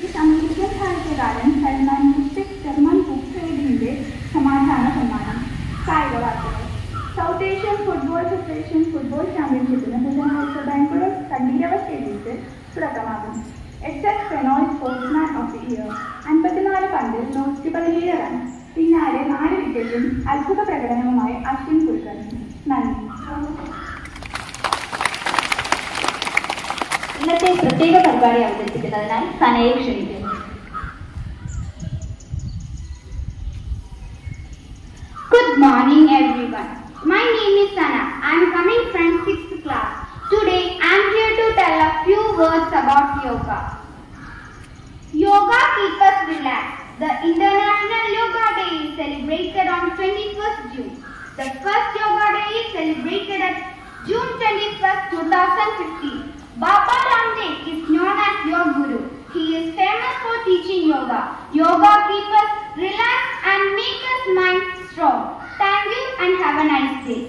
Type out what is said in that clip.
This American സാഹിത്യകാരൻ സൽമാൻ റുഷ്ദിക്ക് German book ട്രേഡിന്റെ സമാധാന സമ്മാനം. കായിക വാർത്തകൾ. South Asian football federation football ചാമ്പ്യൻഷിപ്പിന് ബുധനാഴ്ച ബാംഗ്ലൂർ കണ്ടീരവ സ്റ്റേഡിയത്തിൽ തുടക്കമാകും. SF Reynold sportsman of the year. 54 പന്തിൽ 117 റൺ. പിന്നാലെ 4 വിക്കറ്റും അത്ഭുത പ്രകടനവുമായി അശ്വിൻ കുൽക്കർണി. നന്ദി. ഇന്നത്തെ പ്രത്യേക പരിപാടി അവതരിപ്പിക്കുന്നതിനായി സനയെ ക്ഷണിക്കുന്നു. Good morning everyone. My name is Sana. I am coming from 6th class. Today I am here to tell a few words about yoga. Yoga keeps us relaxed. The International Yoga Day is celebrated on 21st June. The first Yoga Day is celebrated at June 21st, 2015. Baba Ramdev is known as your guru. He is famous for teaching yoga. Yoga keeps us relaxed and makes us mind strong. Thank you and have a nice day.